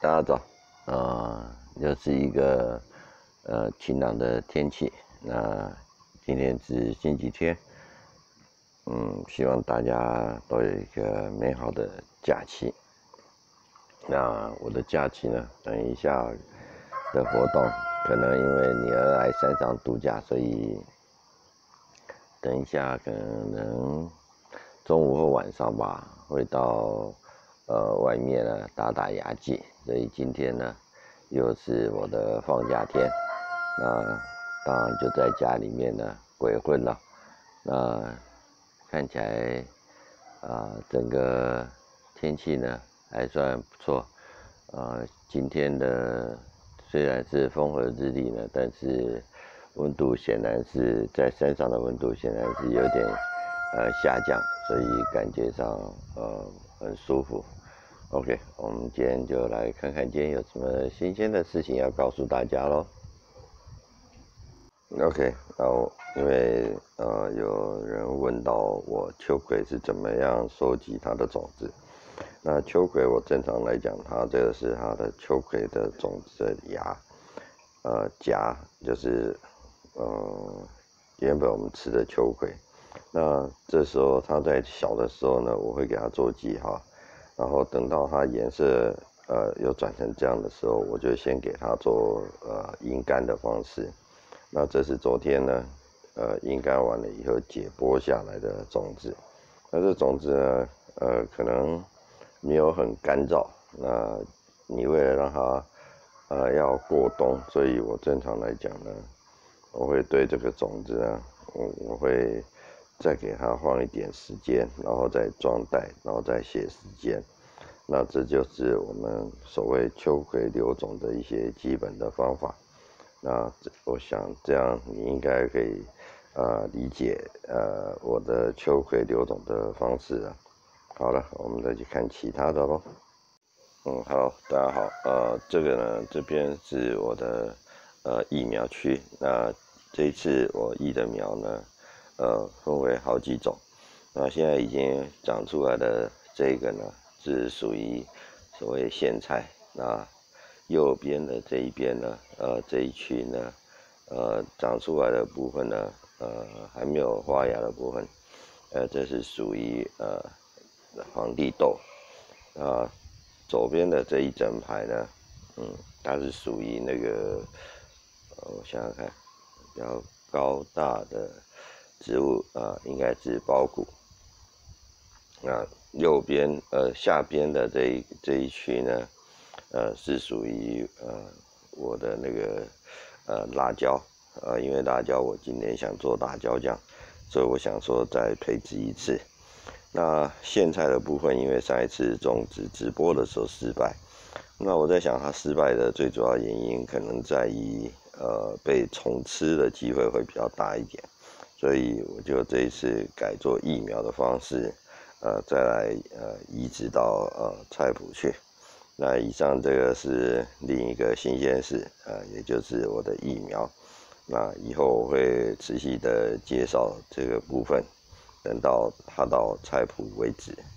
大家早，又是一个晴朗的天气。那今天是星期天，希望大家都有一个美好的假期。那我的假期呢，等一下的活动，可能因为女儿来山上度假，所以等一下可能中午或晚上吧，会到外面呢打牙祭。所以今天呢又是我的放假天，那当然就在家里面呢鬼混了。那看起来整个天气呢还算不错。今天的虽然是风和日丽呢，但是温度显然是在山上的温度显然是有点下降，所以感觉上很舒服。OK， 我们今天就来看看今天有什么新鲜的事情要告诉大家咯。OK， 因为有人问到我秋葵是怎么样收集它的种子。那秋葵我正常来讲，它这个是它的秋葵的种子的荚，就是原本我们吃的秋葵。那这时候它在小的时候呢，我会给它做记号。然后等到它颜色有转成这样的时候，我就先给它做阴干的方式。那这是昨天呢阴干完了以后解剥下来的种子。那这种子呢可能没有很干燥，那你为了让它要过冬，所以我正常来讲呢，我会对这个种子呢我会再给它放一点时间，然后再装袋，然后再写时间。那这就是我们所谓秋葵留种的一些基本的方法。那我想这样你应该可以理解我的秋葵留种的方式了。好了，我们再去看其他的咯。Hello， 大家好。这个呢，这边是我的疫苗区。那这一次我疫的苗呢分为好几种。那现在已经长出来的这个呢是属于所谓苋菜。那右边的这一边呢这一区呢长出来的部分呢还没有发芽的部分，这是属于皇帝豆。左边的这一整排呢它是属于那个我想想看比较高大的植物应该是苞谷。那右边下边的这一区呢是属于我的那个辣椒。因为辣椒我今年想做辣椒酱，所以我想说再培植一次。那苋菜的部分，因为上一次种植直播的时候失败，那我在想它失败的最主要原因可能在于被虫吃的机会会比较大一点，所以我就这一次改做疫苗的方式再来移植到菜圃去。那以上这个是另一个新鲜事也就是我的疫苗。那以后我会持续的介绍这个部分，等到它到菜圃为止。